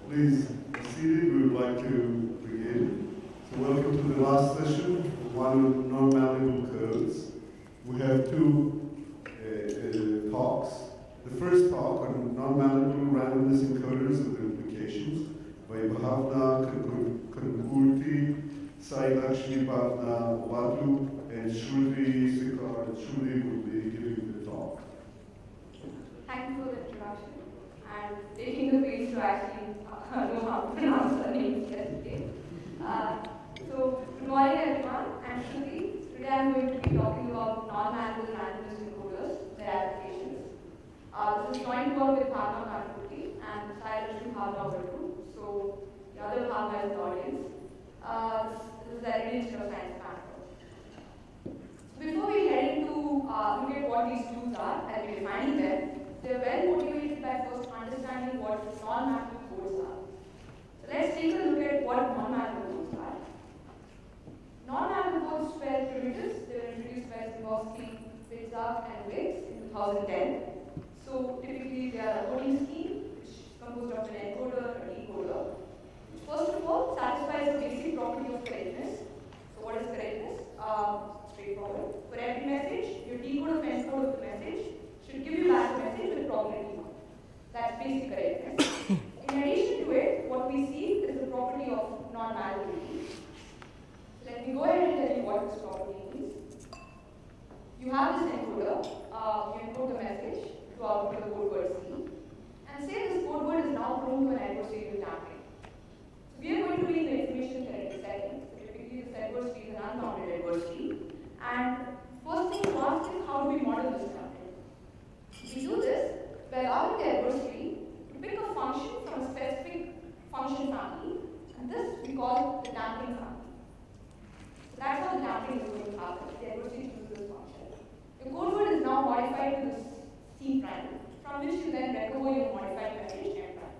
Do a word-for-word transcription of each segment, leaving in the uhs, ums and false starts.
Please be seated. We would like to begin. So welcome to the last session, one on non-malleable codes. We have two uh, uh, talks. The first talk on non-malleable randomness encoders and their implications by Bhavna Kankurti, Sai Lakshmi Bhavna Wadu, and Shruti Sikar. And Shruti will be giving the talk. Thank you for the introduction and taking the pace to actually uh, know how to pronounce the names yesterday. Uh, so, good morning everyone. I'm Shruti. Today I'm going to be talking about non-malleable randomness encoders, their applications. Uh, this is joint work with Bhavna Kankurti and Sai Lakshmi Bhavna Wadu. So, the other Bhavna is the audience. Uh, this is the Ministry of Science Council. Before we head into uh, look at what these tools are and we defining them, they're well motivated by first understanding what non-malleable codes are. So let's take a look at what non-malleable codes are. Non-malleable codes were primitives. They were introduced by Zimowski, Pitzak, and Wicks in two thousand ten. So typically they are a coding scheme which is composed of an encoder or decoder. First of all, satisfies the basic property of correctness. So what is correctness? Uh, straightforward. For every message, your decoder or encoder of the message should give you back a message with probability. That's basic correctness. In addition to it, what we see is the property of non-malleability. Let me go ahead and tell you what this property means. You have this encoder, uh, you encode the message to output the code word C, and say this code word is now prone to an adversarial tampering. So we are going to read the information correctly setting. So typically this adversary is an unbounded adversary. And first thing to ask is how do we model this tampering? We do this by allowing the adversary to pick a function from a specific function family, and this we call the damping family. So that's how the damping is going to happen. The adversary chooses this function. The code word is now modified to this C prime, from which you then recover your modified message N prime.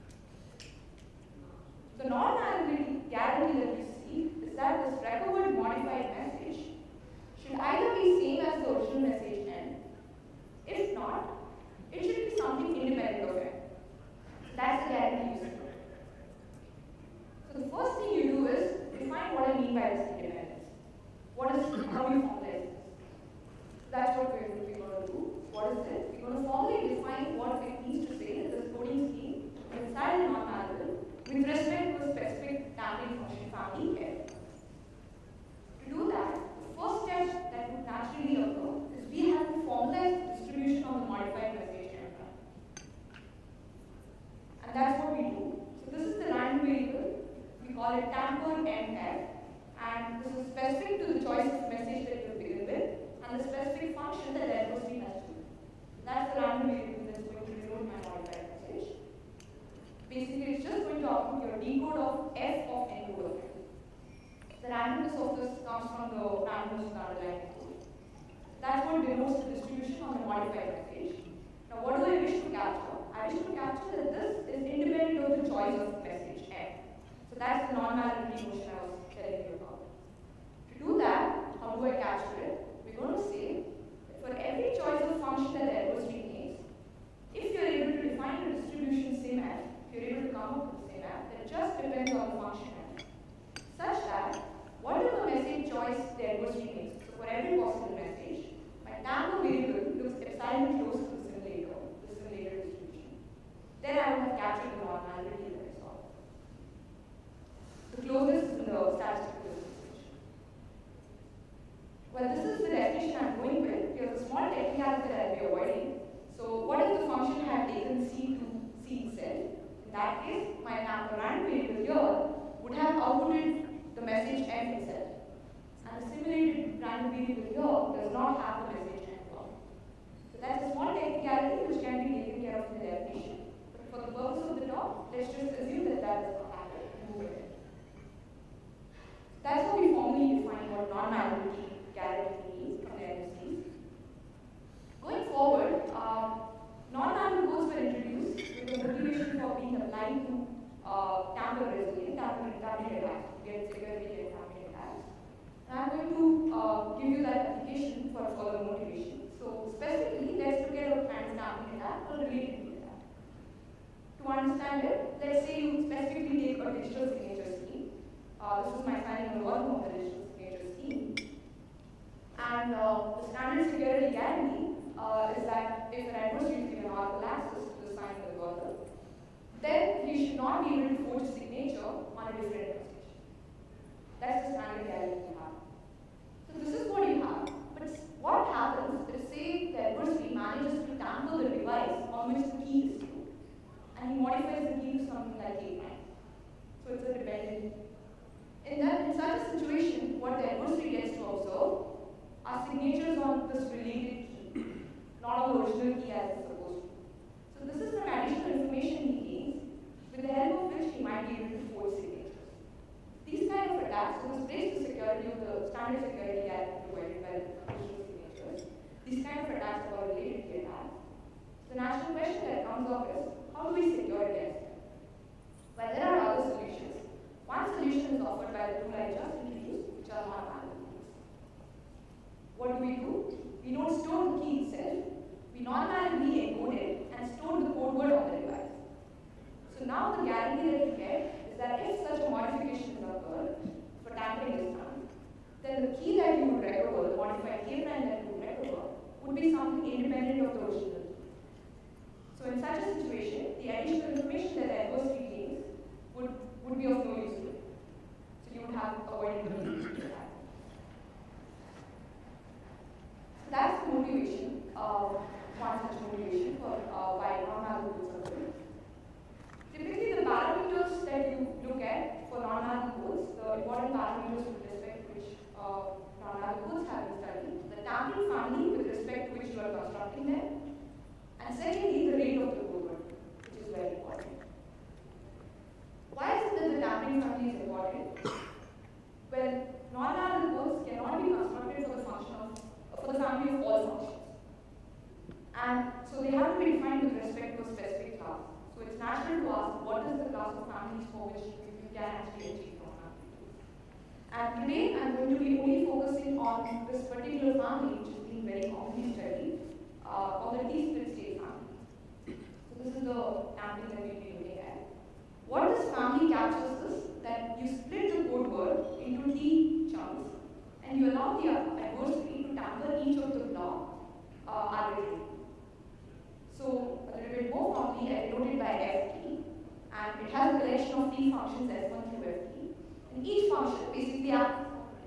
The non-malleability guarantee that we see is that this recovered modified message should either be same as the original message N. If not, it should be something independent of it. That's the guarantee you see. So the first thing you do is define what I mean by this independence. What is how do you formalize this? That's what we're going to do. What is it? We're going to formally define what it means to say that this coding scheme is inside and non-malleable with respect to a specific damping function family F. To do that, the first step that would naturally occur is we have to formalize the distribution of the modified message N prime. And that's what we do. So this is the random variable. We call it tamper M F. And this is specific to the choice of message that you begin with and the specific function that the adversary has to do. That's the random variable that's going to reload my modified message. Basically, it's just going to output your decode of F of encoder. The randomness of this comes from the randomness of the underlying code. That's what denotes the distribution on the modified message. Now, what do I wish to capture? I wish to capture that this is independent of the choice of message F. So that's the non-malleability notion I was telling you about. To do that, how do I capture it? We're going to say that for every choice of function that the adversary makes, if you're able to define the distribution same F, if you're able to come up with the same F, that just depends on the function F, such that whatever message choice the adversary makes, so for every possible message, my tamper variable looks epsilon close to the simulator, the simulator distribution. Then I would have captured the non-malleability that I saw. The closest is in the statistical distribution. Well, this is the definition I'm going with. Here's a small technicality that I'll be avoiding. So what if the function had taken C to C itself? In that case, my tamper random variable here would have outputted the message N itself. And the simulated random variable here does not have the message N block. So that's a small technicality which can be taken care of in the definition. But for the purpose of the talk, let's just assume that that does not happen and move ahead. That's how we formally define what non-malleability guarantee means from the N S Ds. Going forward, um, non-malleable codes were introduced with the motivation for being applied to uh, tamper resilient, tamper tampering attacks, to get security and tampering attacks. And I'm going to uh, give you that application for further motivation. So specifically, let's look at a kind of tampering attack or related to attack. To understand it, let's say you specifically take a digital signature scheme. Uh, this is my signing algorithm of the digital signature scheme. And uh, the standard security guarantee uh, is that if an adversary is given article access to the signing algorithm, then he should not be able to forge a signature on a different message. That's the standard guarantee you have. So this is what you have. But what happens if, say, the adversary manages to tamper the device on which the key is stored, and he modifies the key to something like eight nine. So it's a dependent. In that, in such a situation, what the adversary gets to observe are signatures on this related key, not on the original key as it's supposed to. So this is some additional information he gains, with the help of which he might be able to forge signatures. These kind of attacks, so this breaks the security of the standard security guarantee provided by digital signatures. These kind of attacks are related to attacks. The natural question that comes up is, how do we secure against them? Well, there are other solutions. One solution is offered by the tool I just introduced, which are non-malleable. What do we do? We don't store the key itself. We non-mallably encode it and store the code word on the device. So now the guarantee that you get is that if such a modification is occurred, for tampering is done, then the key that you would recover, the modified key prime that you would recover, would be something independent of the original key. So in such a situation, the additional information that the adversary gains would, would be of no use to it. So you would have avoided the key. That's the motivation, uh, one such motivation for uh, why non-malleable codes are good. Typically, the parameters that you look at for non-malleable codes, the important parameters with respect to which uh, non-malleable codes have been studied, the tampering family with respect to which you are constructing them, and secondly, the rate of the code word, which is very important. Why is it that the tampering family is important? Well, non-malleable codes cannot be constructed for the function of for the family of all functions. And so they have to be defined with respect to a specific class. So it's natural to ask what is the class of families for which you can actually achieve non-malleable. And today I'm going to be only focusing on this particular family, which has been very commonly studied, uh, on the T-split state family. So this is the tampering that we'll be looking at. What this family captures is that you split the code word into T chunks, and you allow the adversary to tamper each of the block uh, arbitrarily. So a little bit more formally, I denoted by F T, and it has a collection of T functions S one through F T, and each function basically acts.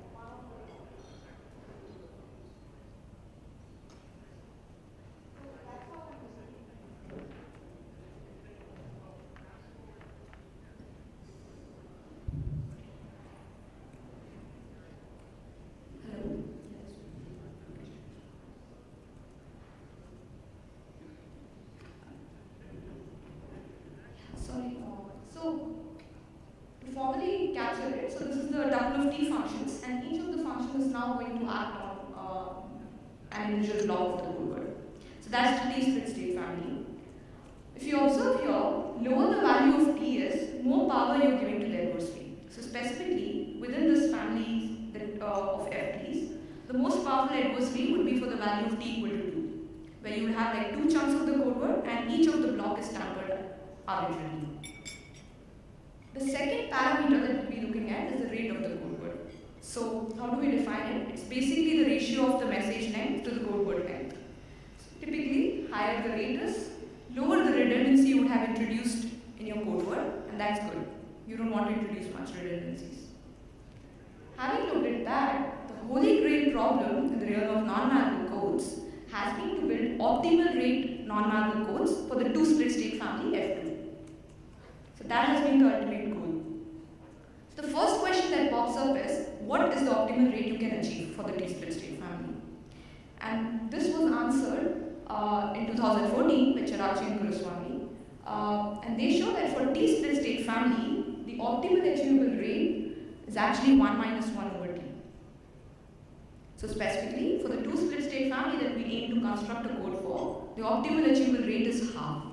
So, to formally capture it, so this is the tuple of T functions, and each of the functions is now going to act on uh, an individual block of the code word. So that's the T-split state family. If you observe here, lower the value of T is, more power you're giving to the adversary. So specifically, within this family that, uh, of F Ts, the most powerful adversary would be for the value of T equal to two, where you would have like two chunks of the code word, and each of the block is tampered arbitrarily. The second parameter that we'll be looking at is the rate of the code word. So how do we define it? It's basically the ratio of the message length to the code word length. So typically, higher the rate is, lower the redundancy you would have introduced in your code word, and that's good. You don't want to introduce much redundancies. Having looked at that, the holy grail problem in the realm of non-malleable codes has been to build optimal rate non-malleable codes for the two-split state family F two. So that has been the ultimate goal. So the first question that pops up is, what is the optimal rate you can achieve for the T-split state family? And this was answered uh, in two thousand fourteen by Charachi and Guruswamy. Uh, and they show that for T-split state family, the optimal achievable rate is actually one minus one over T. So specifically, for the two-split state family that we aim to construct a code for, the optimal achievable rate is half.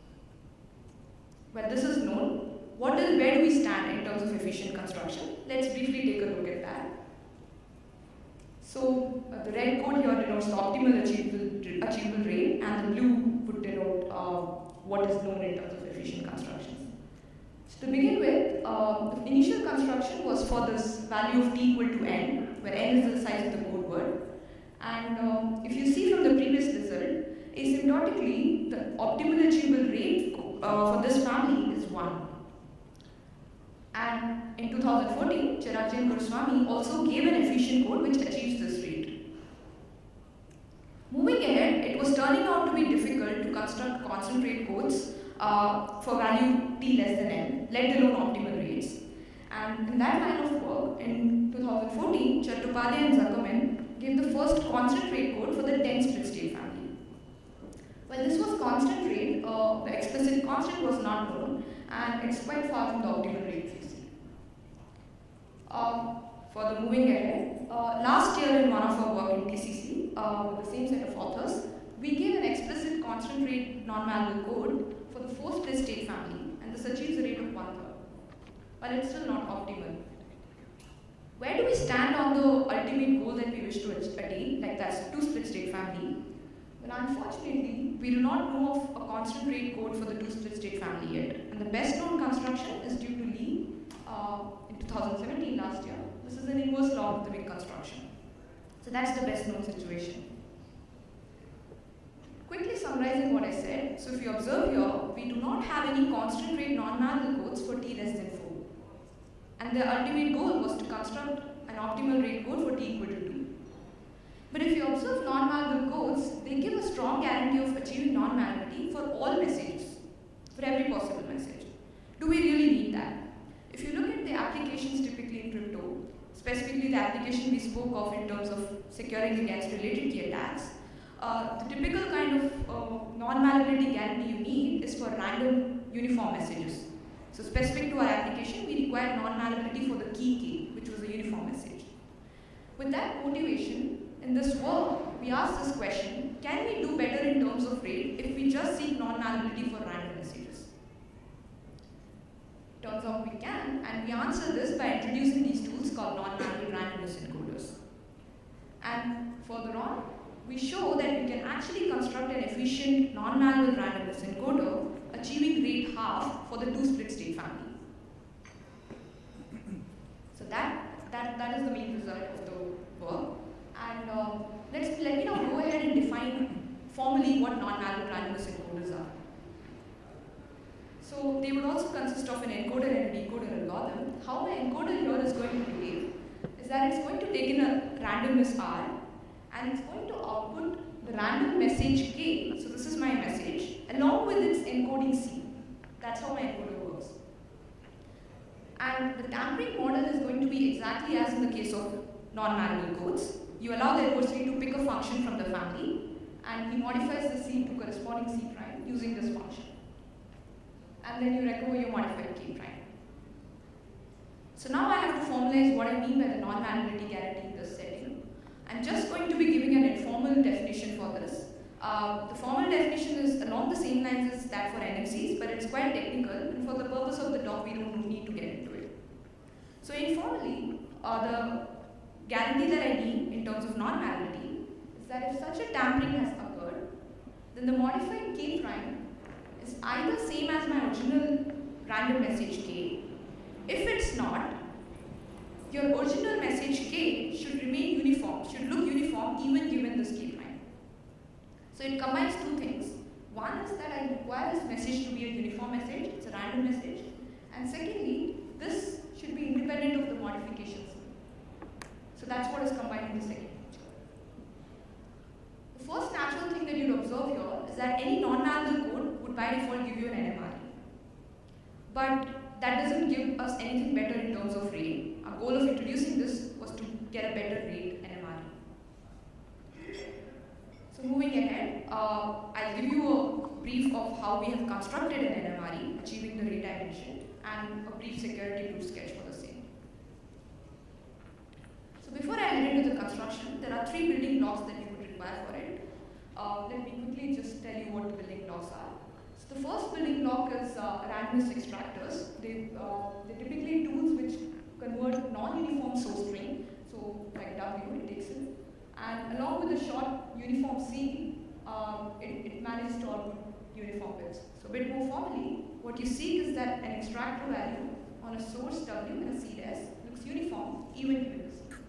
Well, this is known. What is, where do we stand in terms of efficient construction? Let's briefly take a look at that. So uh, the red code here denotes the optimal achievable, achievable rate, and the blue would denote uh, what is known in terms of efficient constructions. So to begin with, uh, the initial construction was for this value of t equal to n, where n is the size of the code word. And um, if you see from the previous result, asymptotically, the optimal achievable rate uh, for this family is one. And in two thousand fourteen, Chiragji and Goswami also gave an efficient code which achieves this rate. Moving ahead, it was turning out to be difficult to construct constant rate codes uh, for value t less than n, let alone optimal rates. And in that line of work, in two thousand fourteen, Chattopadhyay and Zuckerman gave the first constant rate code for the ten split state family. Well, this was constant rate, uh, the explicit constant was not known, and it's quite far from the optimal rate if you see. Um, for the moving ahead, uh, last year in one of our work in T C C, uh, with the same set of authors, we gave an explicit constant rate non-malleable code for the four split state family, and this achieves a rate of one third, but it's still not optimal. Where do we stand on the ultimate goal that we wish to attain, like that's two split state family? Well, unfortunately, we do not know of a constant rate code for the two split state family yet, and the best known construction is due to Lee uh, in two thousand seventeen last year. This is an inverse law of the big construction. So that's the best known situation. Quickly summarizing what I said, so if you observe here, we do not have any constant rate non-malleable codes for t less than four. And the ultimate goal was to construct an optimal rate code for t equal to two. But if you observe non-malleable codes, they give a strong guarantee of achieving non-malleability for all messages, for every possible message. Do we really need that? If you look at the applications typically in crypto, specifically the application we spoke of in terms of securing against related key attacks, uh, the typical kind of uh, non-malleability guarantee you need is for random uniform messages. So specific to our application, we required non-malleability for the key key, which was a uniform message. With that motivation, in this work, we asked this question, can we do better in terms of rate if we just seek non-malleability for random messages? Turns out we can, and we answer this by introducing these tools called non-malleable randomness encoders. And further on, we show that we can actually construct an efficient non-malleable randomness encoder achieving rate half for the two split state family. So that, that, that is the main result of the work. And um, let's, let me now go ahead and define formally what non-malleable randomness encoders are. So they would also consist of an encoder and a decoder algorithm. How an encoder here is going to behave is that it's going to take in a randomness R, and it's going to output the random message K, so this is my message, along with its encoding C. That's how my encoder works. And the tampering model is going to be exactly as in the case of non-malleable codes. You allow the adversary to pick a function from the family, and he modifies the C to corresponding C prime using this function. And then you recover your modified K prime. So now I have to formalize what I mean by the non-malleability guarantee in this setting. I'm just going to be giving an informal definition for this. Uh, the formal definition is along the same lines as that for N M Cs, but it's quite technical, and for the purpose of the talk, we don't need to get into it. So informally, uh, the guarantee that I need in terms of non-malleability is that if such a tampering has occurred, then the modified K prime is either same as my original random message K. If it's not, your original message K should remain uniform, should look uniform even given this K prime. So it combines two things. One is that I require this message to be a uniform message, it's a random message. And secondly, this should be independent of the modifications. So that's what is combined in the second feature. The first natural thing that you'll observe here is that any non-malleable code would by default give you an N M R. But that doesn't give us anything better in terms of rate. Our goal of introducing this was to get a better rate N M R. So moving ahead, uh, I'll give you a brief of how we have constructed an N M R, achieving the rate I mentioned, and a brief security proof sketch for the same. So before I head into the construction, there are three building blocks that you would require for it. Uh, let me quickly just tell you what the building blocks are. So the first building block is uh, randomness extractors. They, uh, they're typically tools which convert non-uniform source string, so like W, it takes it, and along with the short uniform C, uh, it, it manages to output uniform bits. So a bit more formally, what you seek is that an extractor value on a source W and a seed S looks uniform even given the seed.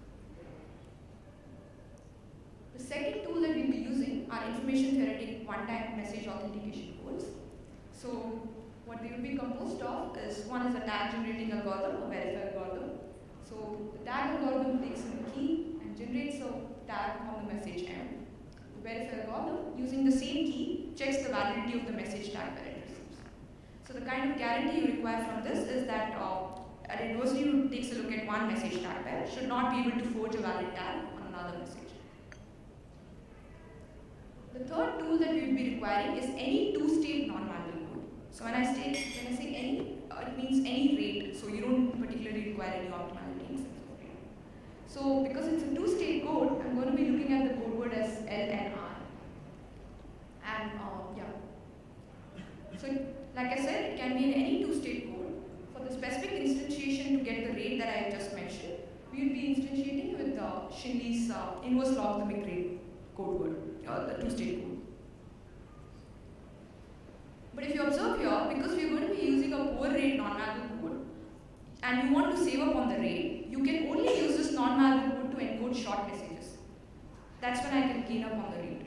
The second tool that we'll be using are information theoretic one-time message authentication codes. So what they will be composed of is, one is a tag generating algorithm, a verify algorithm. So the tag algorithm takes in the key and generates a tag on the message end. The verify algorithm, using the same key, checks the validity of the message tag that it receives. So the kind of guarantee you require from this is that uh, an adversary who takes a look at one message tag pair should not be able to forge a valid tag on another message. The third tool that we will be requiring is any two-state non-malleable code. So when I, state, when I say any, uh, it means any rate. So you don't particularly require any optimality in sense of rate. So because it's a two-state code, I'm going to be looking at the code word as L and R. And uh, yeah. So like I said, it can be in any two-state code. For the specific instantiation to get the rate that I just mentioned, we will be instantiating with uh, Shinley's uh, inverse logarithmic rate code word, uh, the two-state code. But if you observe here, because we are going to be using a poor rate non-malleable code, and you want to save up on the rate, you can only use this non-malleable code to encode short messages. That's when I can gain up on the rate.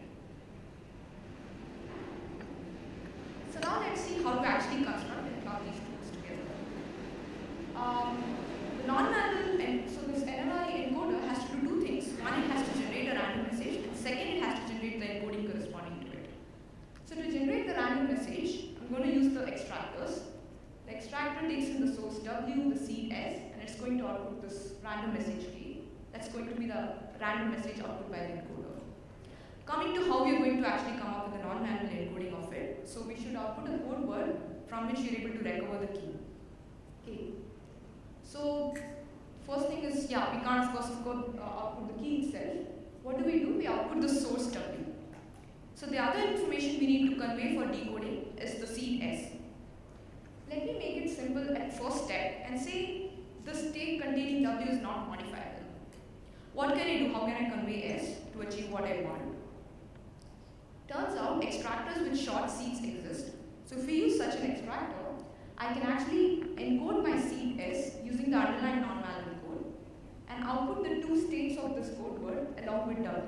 So now let's see how to actually construct and plug these tools together. Um, the non-malleable, and so this N M R I encoder has to do two things. One, it has to generate a random message, and second, it has to generate the encoding corresponding to it. So to generate the random message, I'm going to use the extractors. The extractor takes in the source W, the seed S, and it's going to output this random message K. That's going to be the random message output by the encoder. Coming to how we are going to actually come up with the non-malleable encoding of it, so we should output a code word from which you're able to recover the key. Okay. So first thing is, yeah, we can't of course of course uh, output the key itself. What do we do? We output the source W. So the other information we need to convey for decoding is the seed S. Let me make it simple at first step and say the state containing W is not modifiable. What can I do? How can I convey S to achieve what I want? Turns out extractors with short seeds exist. So if we use such an extractor, I can actually encode my seed S using the underlying non-malleable code and output the two states of this code word along with W.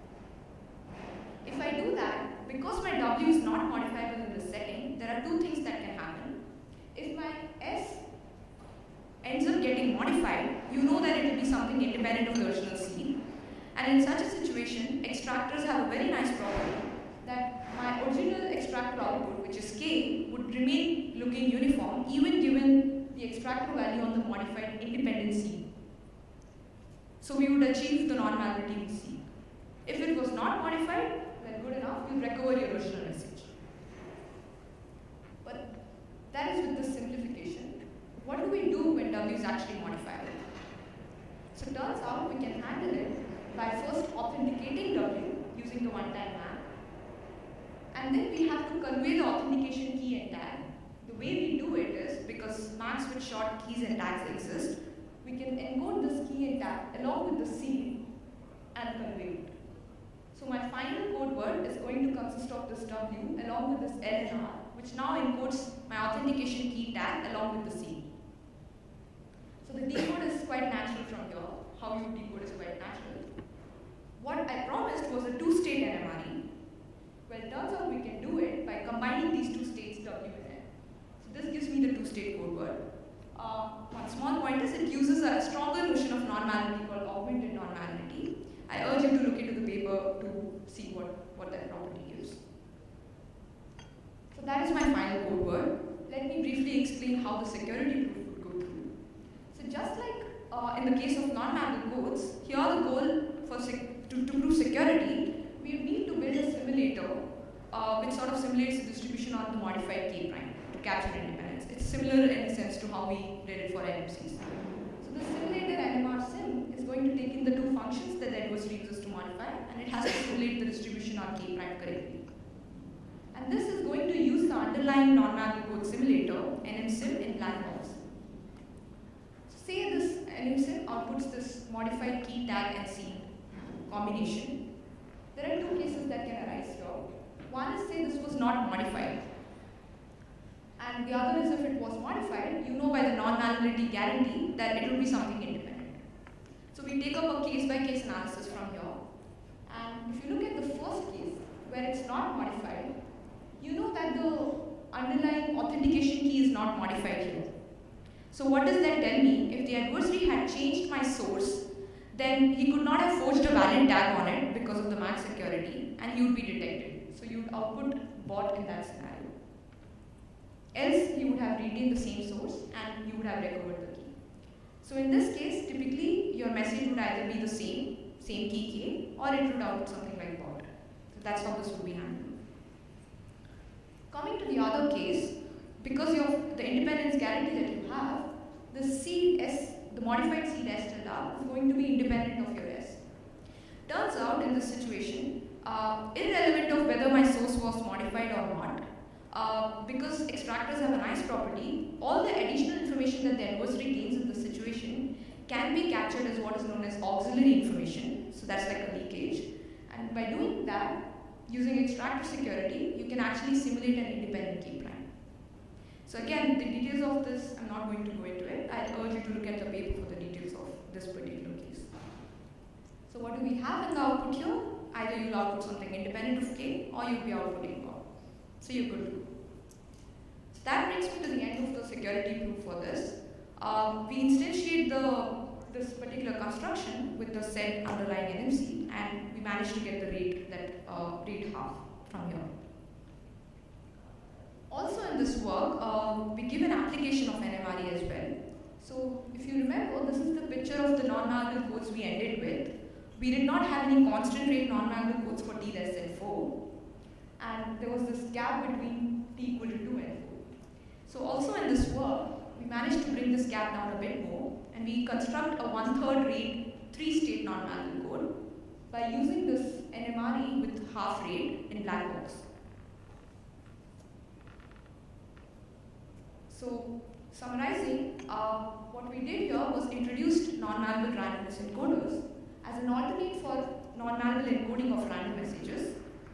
If I do that, because my W is not modifiable in the setting, there are two things that can happen. If my S ends up getting modified, you know that it will be something independent of the original seed. And in such a situation, extractors have a very nice property that my original extractor output, which is K, would remain looking uniform even given the extractor value on the modified independent seed. So we would achieve the non-malleability we seek. If it was not modified, then good enough, you recover your original message. But that is with the simplification. What do we do when W is actually modifiable? So it turns out we can handle it by first authenticating W using the one-time map. And then we have to convey the authentication key and tag. The way we do it is, because maps with short keys and tags exist, we can encode this key and tag along with the seed and convey it. So my final code word is going to consist of this W along with this L and R, which now encodes my authentication key tag along with the seed. So the decode is quite natural from here. How you decode is quite natural. What I promised was a two-state N M R I. Well, it turns out we can do it by combining these two states W and N. So this gives me the two-state code word. Uh, one small point is it uses a stronger notion of non-malleability called augmented non-malleability. I urge you to look into the paper to see what, what that property gives. So that is my final code word. Let me briefly explain how the security proof would go through. So just like uh, in the case of non-malleable codes, here the goal for sec to, to prove security, we need to build a simulator uh, which sort of simulates the distribution on the modified K prime to capture independence. It's similar in a sense to how we did it for N M Cs. So the simulator N M R sim is going to take in the two functions that the adversary uses to modify, and it has to simulate the distribution on K prime correctly. And this is going to use the underlying non-malleable code simulator, N M sim, in black box. So say this N M sim outputs this modified key tag and seed combination. There are two cases that can arise here. One is say this was not modified. And the other is if it was modified, you know by the non-malleability guarantee that it will be something independent. So we take up a case-by-case analysis from here. And if you look at the first case, where it's not modified, you know that the underlying authentication key is not modified here. So what does that tell me? If the adversary had changed my source, then he could not have forged a valid tag on it because of the max security, and he would be detected. So you would output bot in that scenario. Else, he would have retained the same source and you would have recovered the key. So in this case, typically your message would either be the same, same key K, or it would output something like bot. So that's how this would be handled. Coming to the other case, because of the independence guarantee that you have, the seed S, the modified seed S tilde is going to be independent of your S. Turns out in this situation, uh, irrelevant of whether my source was modified or not, Uh, because extractors have a nice property, all the additional information that the adversary gains in this situation can be captured as what is known as auxiliary information. So that's like a leakage. And by doing that, using extractor security, you can actually simulate an independent key prime. So again, the details of this, I'm not going to go into it. I urge you to look at the paper for the details of this particular case. So what do we have in the output here? Either you'll output something independent of K, or you'll be outputting bot. So you're good to go. So that brings me to the end of the security proof for this. Um, we instantiate the, this particular construction with the said underlying N M C, and we managed to get the rate that uh, rate half from here. Also in this work, uh, we give an application of N M R E as well. So if you remember, this is the picture of the non-malleable codes we ended with. We did not have any constant rate non-malleable codes for t less than four. And there was this gap between t equal to two and four. So also in this work, we managed to bring this gap down a bit more, and we construct a one-third rate, three-state non-malleable code by using this N M R E with half rate in black box. So summarizing, uh, what we did here was introduced non-malleable randomness encoders as an alternate for non-malleable encoding of random messages.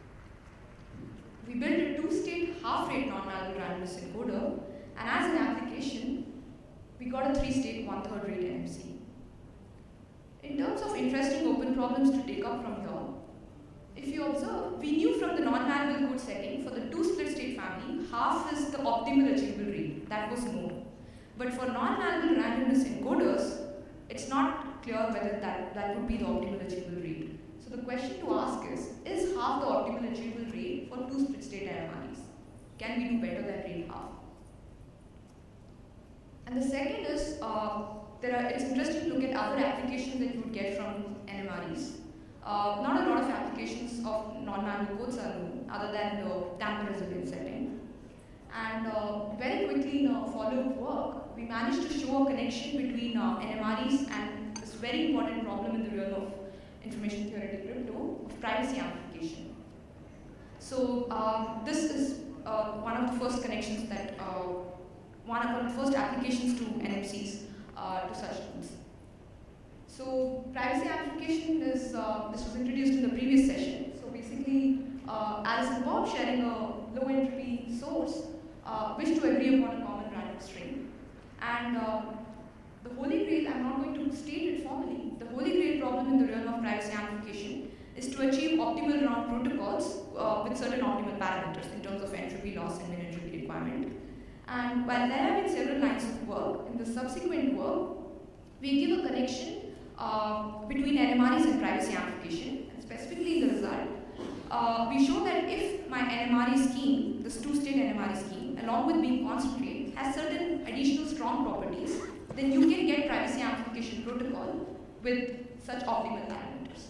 We built a two-state half-rate non-malleable randomness encoder, and as an application, we got a three-state one-third rate N M C. In terms of interesting open problems to take up from here, if you observe, we knew from the non-malleable code setting for the two split-state family, half is the optimal achievable rate. That was known. But for non-malleable randomness encoders, it's not clear whether that, that would be the optimal achievable rate. So the question to ask is, is half the optimal achievable rate for two split-state N M R Es? Can we do better than rate half? And the second is, uh, there are, it's interesting to look at other applications that you would get from N M R Es. Uh, not a lot of applications of non-malleable codes are known, other than the tamper resilient setting. And uh, very quickly in a follow-up work, we managed to show a connection between uh, N M R Es and this very important problem in the realm of information theoretic crypto of privacy amplification. So um, this is uh, one of the first connections that, uh, one of the first applications to N M Cs uh, to such tools. So privacy amplification is, uh, this was introduced in the previous session. So basically, uh, Alice and Bob sharing a low entropy source uh, wish to agree upon a common random string. And uh, the holy grail, I'm not going to state it formally, the holy grail problem in the realm of privacy amplification is to achieve optimal round protocols uh, with certain optimal parameters in terms of entropy loss and min entropy requirement. And while there have been several lines of work, in the subsequent work, we give a connection uh, between N M R Es and privacy amplification, and specifically in the result, uh, we show that if my N M R E scheme, this two-state N M R E scheme, along with being constant rate, has certain additional strong properties, then you can get privacy amplification protocol with such optimal parameters.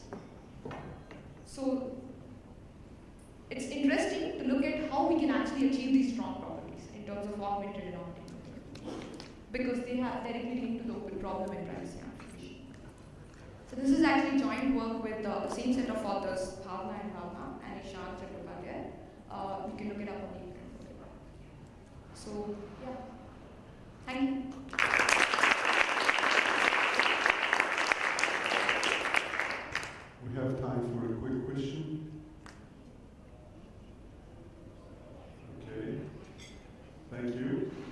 So it's interesting to look at how we can actually achieve these strong properties in terms of augmented and optimal, because they have directly linked to the open problem in privacy amplification. So this is actually joint work with uh, the same set of authors, Bhavna and Bhavna and Ishan Chakrabarty. Uh, you can look it up on the internet. So yeah, thank you. We have time for a quick question. you.